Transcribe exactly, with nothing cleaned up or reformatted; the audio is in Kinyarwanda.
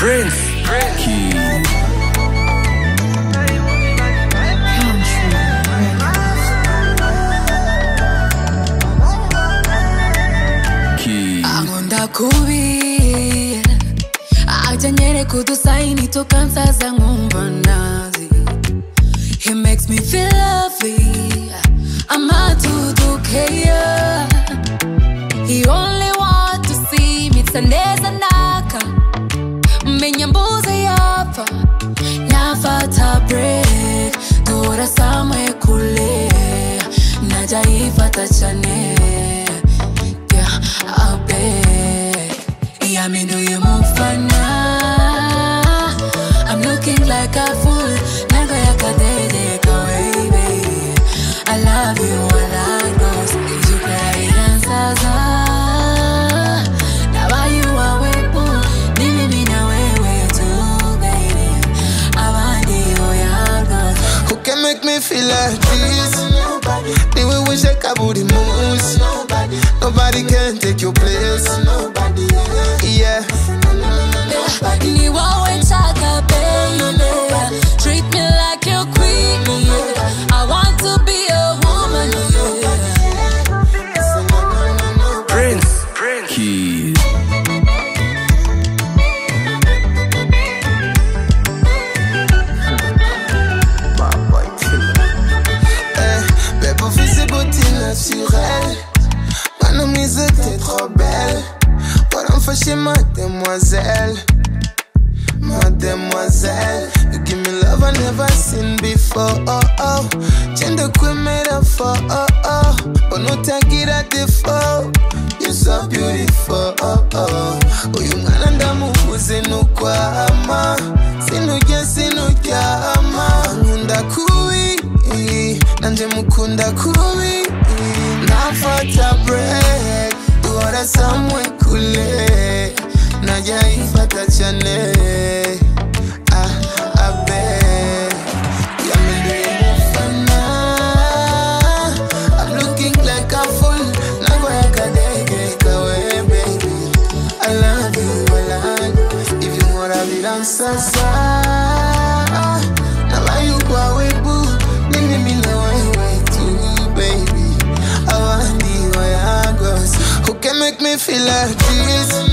Prince. Key. Key. Angonda kubi Ajanyere kudusaini tokansaza ngumva nazi. He makes me feel lovely. I'm hard to do care. He only want to see me tsaneza naka Menyambuza yapa Nafata break Dora samwe kule Naja ifata chane Yeah, I beg Yeah, me do you mufana I'm looking like a fool Naga yakadede kawe baby I love you all I know If you cry dansaza Make me feel like this. Nobody. The way we shake our booty moves. Nobody. Nobody can take your place. Nobody. Yeah. Nobody. Ni wawe chaka baby. Treat me like your queen. I want to be a woman. Prince. Prince. Key. Naturel. Mon mise t'es trop belle. What I'm for chez mademoiselle. Mademoiselle. You give me love I never seen before. Oh oh. Change the queen made up for. Oh oh. But no take it at the fall. You're so beautiful. Oh oh. Oh you mananda mubuze nukwa ama. Sinuja sinuja ama. Ngunda kui. Nanje mukunda kui. Nafata break Duora samwe kule Naja ifata chane Ah, I beg Ya mende mufana I'm looking like a fool Nago ya kadege kawe baby I love you, I love you If you wanna be dansasa Naba you kwa webu Nini mina wewe tu baby I want the way I go. Who can make me feel like this?